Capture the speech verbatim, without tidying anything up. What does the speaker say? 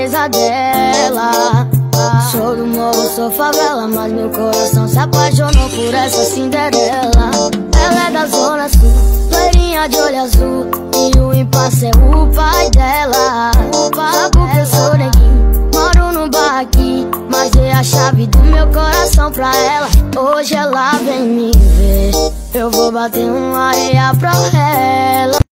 coisa dela. Sou do morro, sou favela, mas meu coração se apaixonou por essa Cinderela. Ela é da zona sul, loirinha de olho azul, e o impasse é o pai dela. Só porque eu sou neguinho, moro num barraquinho, mas dei a chave do meu coração pra ela. Hoje ela vem me ver, eu vou bater uma areia pra ela.